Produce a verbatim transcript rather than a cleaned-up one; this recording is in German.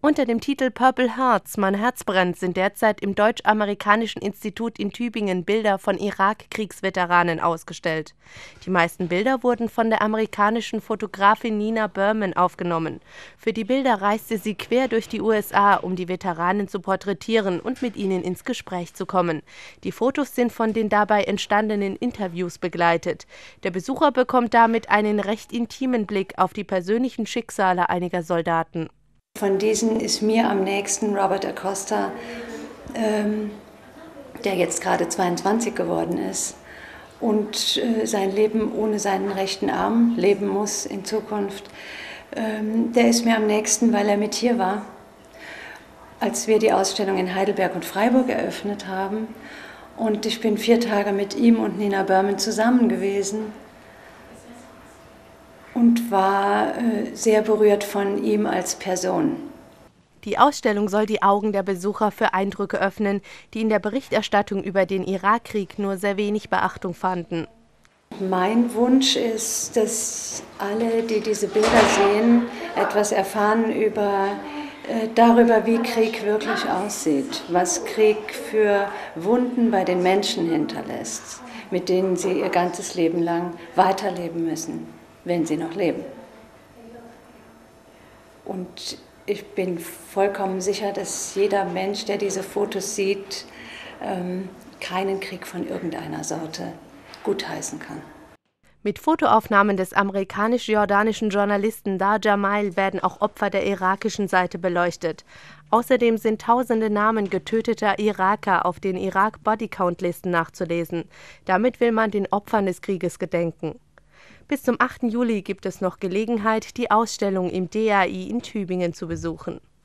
Unter dem Titel Purple Hearts – Mein Herz brennt sind derzeit im Deutsch-Amerikanischen Institut in Tübingen Bilder von Irak-Kriegsveteranen ausgestellt. Die meisten Bilder wurden von der amerikanischen Fotografin Nina Berman aufgenommen. Für die Bilder reiste sie quer durch die U S A, um die Veteranen zu porträtieren und mit ihnen ins Gespräch zu kommen. Die Fotos sind von den dabei entstandenen Interviews begleitet. Der Besucher bekommt damit einen recht intimen Blick auf die persönlichen Schicksale einiger Soldaten. Von diesen ist mir am nächsten Robert Acosta, ähm, der jetzt gerade zweiundzwanzig geworden ist und äh, sein Leben ohne seinen rechten Arm leben muss in Zukunft. Ähm, der ist mir am nächsten, weil er mit hier war, als wir die Ausstellung in Heidelberg und Freiburg eröffnet haben. Und ich bin vier Tage mit ihm und Nina Berman zusammen gewesen und war äh, sehr berührt von ihm als Person. Die Ausstellung soll die Augen der Besucher für Eindrücke öffnen, die in der Berichterstattung über den Irakkrieg nur sehr wenig Beachtung fanden. Mein Wunsch ist, dass alle, die diese Bilder sehen, etwas erfahren über, äh, darüber, wie Krieg wirklich aussieht, was Krieg für Wunden bei den Menschen hinterlässt, mit denen sie ihr ganzes Leben lang weiterleben müssen, wenn sie noch leben. Und ich bin vollkommen sicher, dass jeder Mensch, der diese Fotos sieht, ähm, keinen Krieg von irgendeiner Sorte gutheißen kann. Mit Fotoaufnahmen des amerikanisch-jordanischen Journalisten Dar Jamail werden auch Opfer der irakischen Seite beleuchtet. Außerdem sind tausende Namen getöteter Iraker auf den Irak-Bodycount-Listen nachzulesen. Damit will man den Opfern des Krieges gedenken. Bis zum achten Juli gibt es noch Gelegenheit, die Ausstellung im D A I in Tübingen zu besuchen.